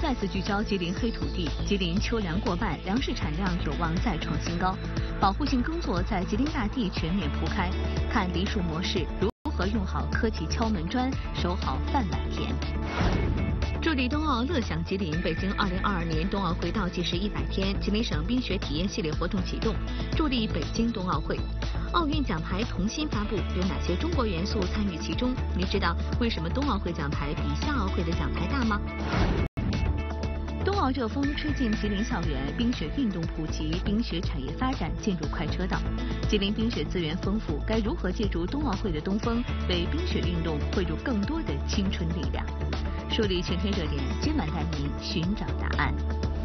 再次聚焦吉林黑土地，吉林秋粮过半，粮食产量有望再创新高。保护性耕作在吉林大地全面铺开，看梨树模式如何用好科技敲门砖，守好饭碗田。助力冬奥乐享吉林，北京2022年冬奥会倒计时100天，吉林省冰雪体验系列活动启动，助力北京冬奥会。奥运奖牌同心发布，有哪些中国元素参与其中？你知道为什么冬奥会奖牌比夏奥会的奖牌大吗？冬奥热风吹进吉林校园，冰雪运动普及，冰雪产业发展进入快车道。吉林冰雪资源丰富，该如何借助冬奥会的东风，为冰雪运动汇入更多的青春力量？梳理全天热点，今晚带您寻找答案。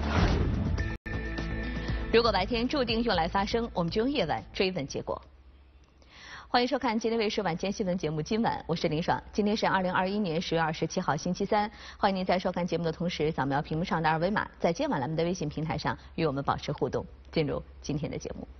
如果白天注定用来发声，我们就用夜晚追问结果。欢迎收看吉林卫视晚间新闻节目《今晚》，我是林爽。今天是2021年10月27号，星期三。欢迎您在收看节目的同时，扫描屏幕上的2维码，在今晚咱们的微信平台上与我们保持互动。进入今天的节目。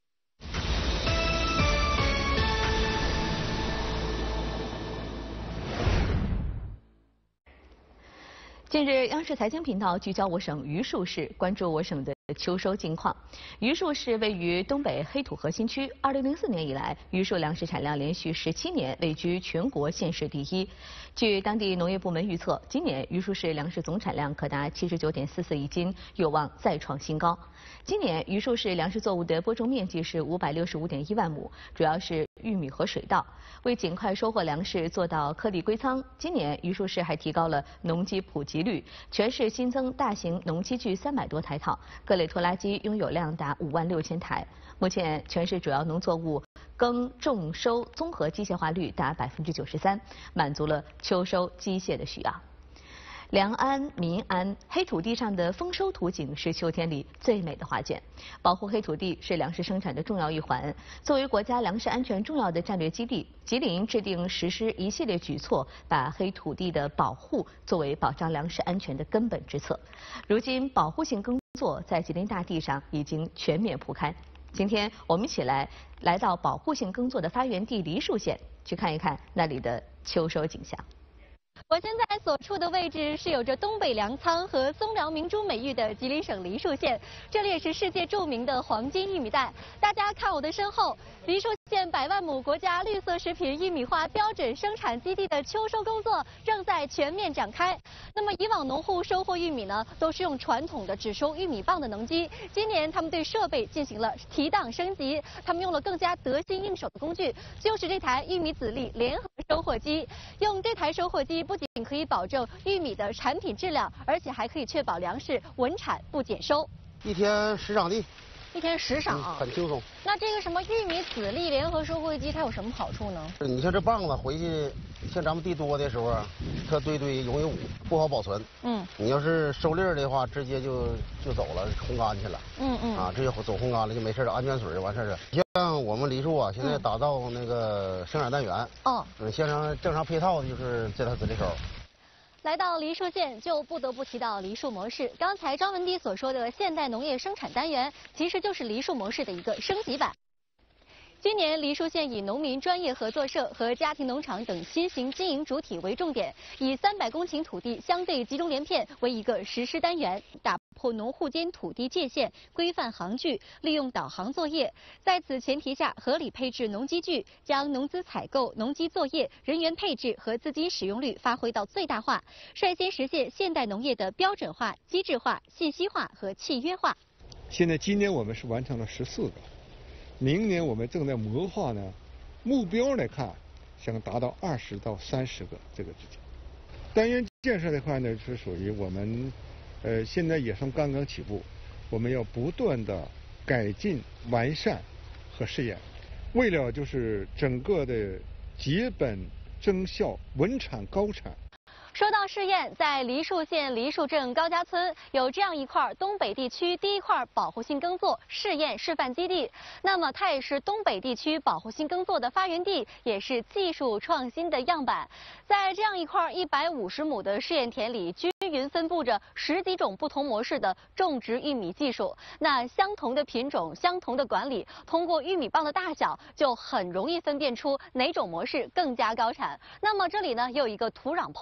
近日，央视财经频道聚焦我省榆树市，关注我省的秋收近况。榆树市位于东北黑土核心区，2004年以来，榆树粮食产量连续17年位居全国县市第一。据当地农业部门预测，今年榆树市粮食总产量可达79.44亿斤，有望再创新高。今年榆树市粮食作物的播种面积是565.1万亩，主要是玉米和水稻。为尽快收获粮食，做到颗粒归仓，今年榆树市还提高了农机普及率，全市新增大型农机具300多台套，各类拖拉机拥有量达56000台。目前，全市主要农作物耕种收综合机械化率达93%，满足了秋收机械的需要。良安、民安，黑土地上的丰收图景是秋天里最美的画卷。保护黑土地是粮食生产的重要一环。作为国家粮食安全重要的战略基地，吉林制定实施一系列举措，把黑土地的保护作为保障粮食安全的根本之策。如今，保护性耕作在吉林大地上已经全面铺开。今天，我们一起来到保护性耕作的发源地梨树县，去看一看那里的秋收景象。 我现在所处的位置是有着东北粮仓和松辽明珠美誉的吉林省梨树县，这里也是世界著名的黄金玉米带。大家看我的身后，梨树县100万亩国家绿色食品玉米化标准生产基地的秋收工作正在全面展开。那么以往农户收获玉米呢，都是用传统的只收玉米棒的农机，今年他们对设备进行了提档升级，他们用了更加得心应手的工具，就是这台玉米籽粒联合收获机。用这台收获机不仅可以保证玉米的产品质量，而且还可以确保粮食稳产不减收。 一天10场地， 一天10场， 很轻松。 那这个什么玉米籽粒联合收获机，它有什么好处呢？ 你像这棒子回去，像咱们地多的时候啊，它堆容易捂，不好保存。你要是收粒儿的话，直接就走了，烘干去了。直接走烘干了就没事了，安全水就完事了。像我们梨树啊，现在打造那个生产单元。正常配套的就是这套籽粒收。 来到梨树县，就不得不提到梨树模式。刚才张文迪所说的现代农业生产单元，其实就是梨树模式的一个升级版。今年，梨树县以农民专业合作社和家庭农场等新型经营主体为重点，以300公顷土地相对集中连片为一个实施单元，打破农户间土地界限，规范行距，利用导航作业。在此前提下，合理配置农机具，将农资采购、农机作业、人员配置和资金使用率发挥到最大化，率先实现现代农业的标准化、机制化、信息化和契约化。 今年我们是完成了14个。明年我们正在谋划呢，目标来看，想达到20到30个这个之间。单元建设这块呢，是属于我们，现在也算刚刚起步，我们要不断的改进、完善和试验，为了就是整个的结本增效、稳产高产。 说到试验，在梨树县梨树镇高家村有这样一块东北地区第一块保护性耕作试验示范基地，那么它也是东北地区保护性耕作的发源地，也是技术创新的样板。在这样一块150亩的试验田里，均匀分布着10几种不同模式的种植玉米技术。那相同的品种、相同的管理，通过玉米棒的大小，就很容易分辨出哪种模式更加高产。那么这里呢，也有一个土壤剖面，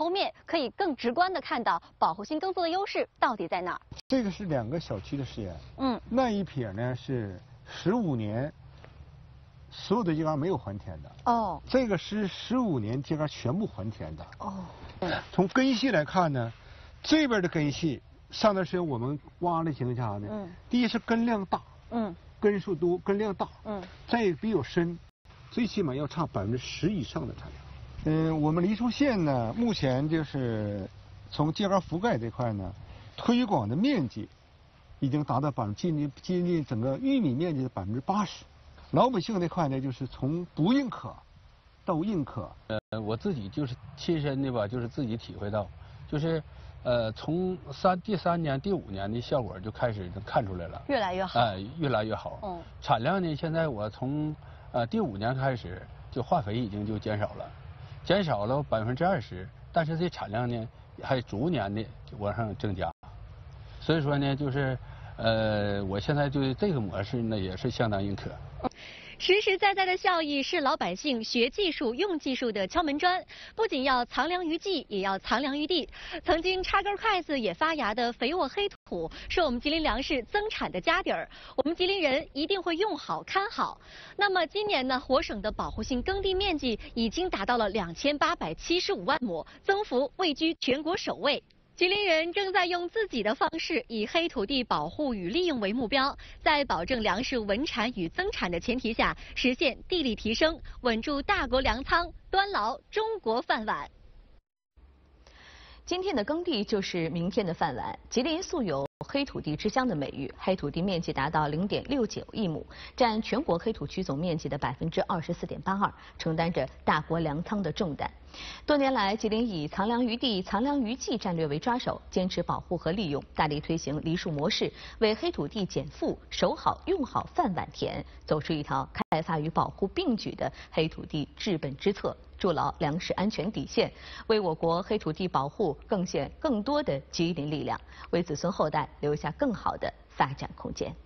可以更直观的看到保护性耕作的优势到底在哪儿。 这个是2个小区的试验，那一撇呢是15年，所有的秸秆没有还田的。哦，这个是15年秸秆全部还田的。哦，从根系来看呢，这边的根系，上段时间我们挖的情况下呢，第一是根量大，根数多，根量大，再一个比较深，最起码要差10%以上的产量。我们梨树县呢，目前就是从秸秆覆盖这块呢，推广的面积已经达到接近整个玉米面积的80%。老百姓这块呢，就是从不认可到认可。 我自己就是亲身的吧，就是自己体会到，就是从第3年、第5年的效果就开始能看出来了， 越来越好。 越来越好。产量呢，现在我从第5年开始，就化肥已经就减少了20%，但是这产量呢还逐年的往上增加。所以说呢，就是我现在对这个模式呢也是相当认可。 实实在在的效益是老百姓学技术、用技术的敲门砖，不仅要藏粮于技，也要藏粮于地。曾经插根筷子也发芽的肥沃黑土，是我们吉林粮食增产的家底儿。我们吉林人一定会用好看好。那么今年呢，我省的保护性耕地面积已经达到了2875万亩，增幅位居全国首位。吉林人正在用自己的方式，以黑土地保护与利用为目标，在保证粮食稳产与增产的前提下，实现地力提升，稳住大国粮仓，端牢中国饭碗。 今天的耕地就是明天的饭碗。吉林素有黑土地之乡的美誉，黑土地面积达到0.69亿亩，占全国黑土区总面积的24.82%，承担着大国粮仓的重担。多年来，吉林以藏粮于地、藏粮于技战略为抓手，坚持保护和利用，大力推行梨树模式，为黑土地减负、守好用好饭碗田，走出一条开发与保护并举的黑土地治本之策，筑牢粮食安全底线，为我国黑土地保护贡献更多的吉林力量，为子孙后代留下更好的发展空间。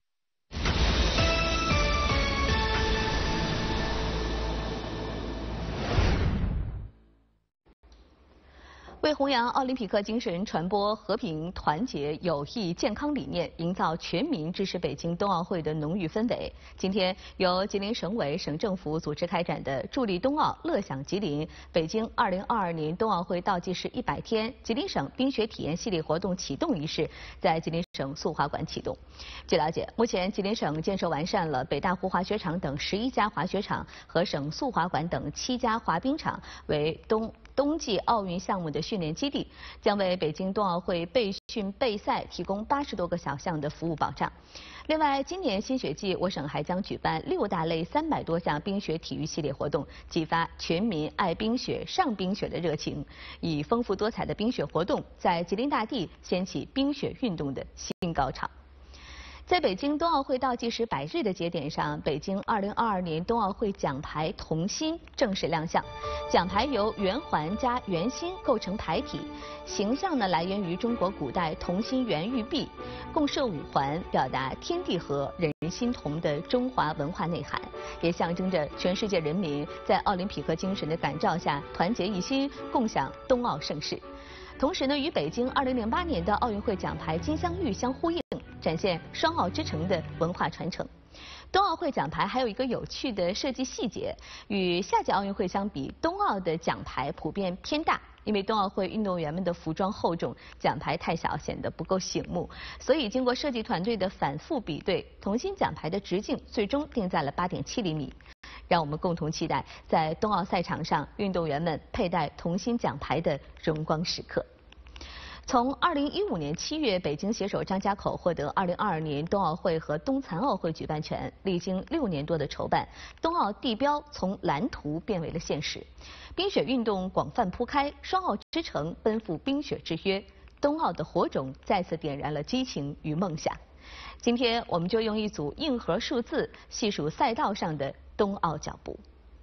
为弘扬奥林匹克精神，传播和平、团结、友谊、健康理念，营造全民支持北京冬奥会的浓郁氛围，今天由吉林省委、省政府组织开展的“助力冬奥，乐享吉林”北京2022年冬奥会倒计时100天吉林省冰雪体验系列活动启动仪式在吉林省速滑馆启动。据了解，目前吉林省建设完善了北大湖滑雪场等11家滑雪场和省速滑馆等7家滑冰场，为冬季奥运项目的训练基地，将为北京冬奥会备训备赛提供80多个小项的服务保障。另外，今年新雪季，我省还将举办6大类300多项冰雪体育系列活动，激发全民爱冰雪、上冰雪的热情，以丰富多彩的冰雪活动，在吉林大地掀起冰雪运动的新高潮。在北京冬奥会倒计时100日的节点上，北京2022年冬奥会奖牌铜芯正式亮相。奖牌由圆环加圆心构成牌体，形象呢来源于中国古代铜芯圆玉璧，共设5环，表达天地合、人人心同的中华文化内涵，也象征着全世界人民在奥林匹克精神的感召下团结一心，共享冬奥盛事。同时呢，与北京2008年的奥运会奖牌金镶玉相呼应，展现双奥之城的文化传承。冬奥会奖牌还有一个有趣的设计细节，与夏季奥运会相比，冬奥的奖牌普遍偏大，因为冬奥会运动员们的服装厚重，奖牌太小显得不够醒目，所以经过设计团队的反复比对，铜芯奖牌的直径最终定在了8.7厘米。让我们共同期待在冬奥赛场上运动员们佩戴铜芯奖牌的荣光时刻。从2015年7月，北京携手张家口获得2022年冬奥会和冬残奥会举办权，历经6年多的筹办，冬奥地标从蓝图变为了现实。冰雪运动广泛铺开，双奥之城奔赴冰雪之约，冬奥的火种再次点燃了激情与梦想。今天我们就用一组硬核数字细数赛道上的冬奥脚步。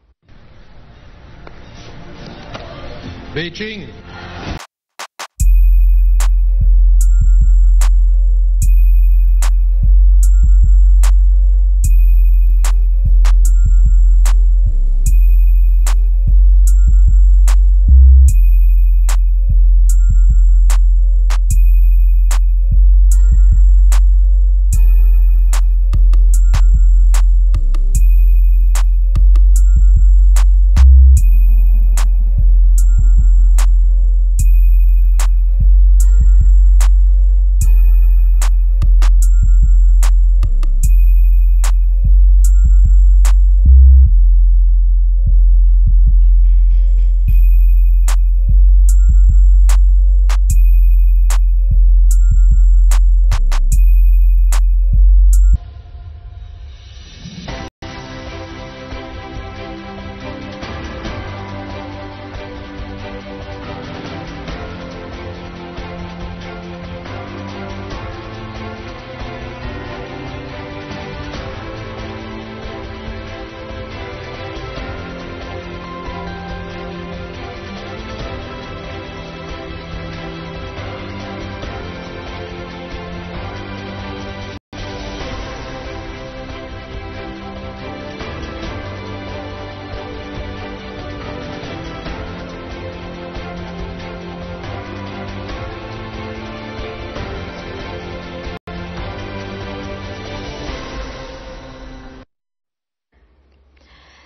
北京。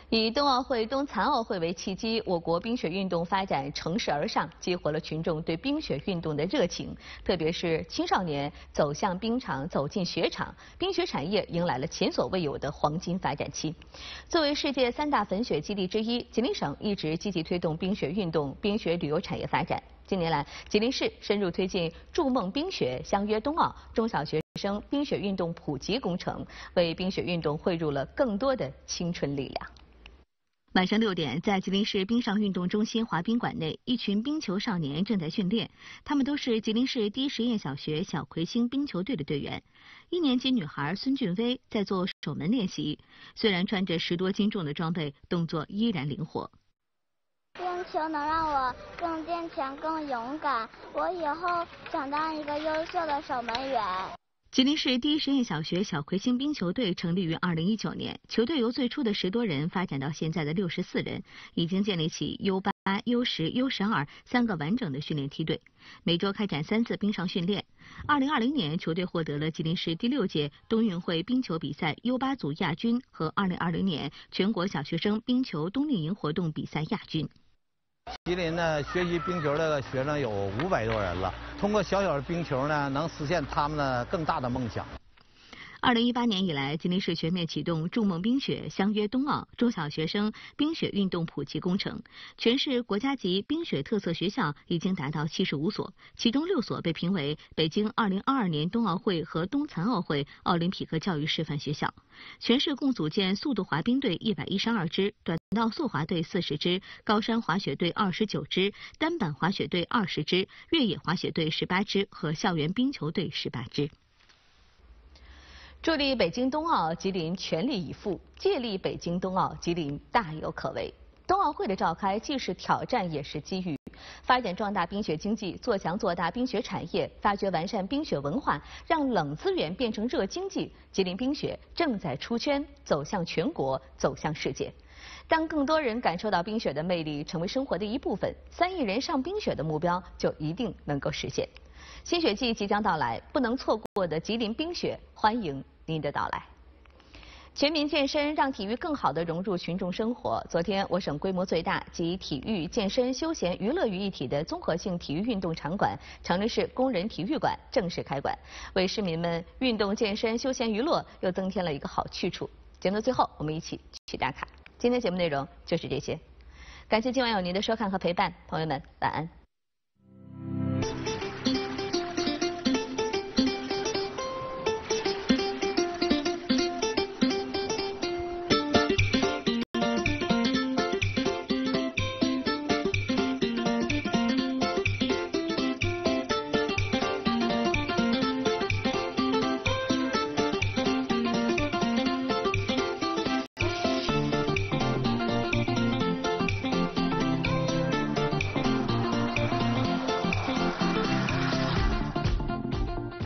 以冬奥会、冬残奥会为契机，我国冰雪运动发展乘势而上，激活了群众对冰雪运动的热情。特别是青少年走向冰场、走进雪场，冰雪产业迎来了前所未有的黄金发展期。作为世界3大粉雪基地之一，吉林省一直积极推动冰雪运动、冰雪旅游产业发展。近年来，吉林市深入推进“筑梦冰雪，相约冬奥”中小学生冰雪运动普及工程，为冰雪运动汇入了更多的青春力量。晚上6点，在吉林市冰上运动中心滑冰馆内，一群冰球少年正在训练。他们都是吉林市第一实验小学小葵星冰球队的队员。1年级女孩孙俊威在做守门练习，虽然穿着10多斤重的装备，动作依然灵活。 冰球能让我更坚强、更勇敢，我以后想当一个优秀的守门员。 吉林市第一实验小学小葵星冰球队成立于2019年，球队由最初的10多人发展到现在的64人，已经建立起 U8、U10、U12 3个完整的训练梯队，每周开展3次冰上训练。2020年，球队获得了吉林市第6届冬运会冰球比赛 U8 组亚军和2020年全国小学生冰球冬令营活动比赛亚军。 吉林呢，学习冰球的学生有500多人了。通过小小的冰球呢，能实现他们的更大的梦想。 2018年以来，吉林市全面启动“筑梦冰雪，相约冬奥”中小学生冰雪运动普及工程。全市国家级冰雪特色学校已经达到75所，其中6所被评为北京2022年冬奥会和冬残奥会奥林匹克教育示范学校。全市共组建速度滑冰队112支，短道速滑队40支，高山滑雪队29支，单板滑雪队20支，越野滑雪队18支和校园冰球队18支。助力北京冬奥，吉林全力以赴；借力北京冬奥，吉林大有可为。冬奥会的召开既是挑战，也是机遇。发展壮大冰雪经济，做强做大冰雪产业，发掘完善冰雪文化，让冷资源变成热经济。吉林冰雪正在出圈，走向全国，走向世界。当更多人感受到冰雪的魅力，成为生活的一部分，3亿人上冰雪的目标就一定能够实现。新雪季即将到来，不能错过的吉林冰雪，欢迎您的到来。全民健身让体育更好地融入群众生活。昨天，我省规模最大集体育、健身、休闲、娱乐于一体的综合性体育运动场馆——长春市工人体育馆正式开馆，为市民们运动健身、休闲娱乐又增添了一个好去处。节目的最后，我们一起去打卡。今天节目内容就是这些，感谢今晚有您的收看和陪伴，朋友们晚安。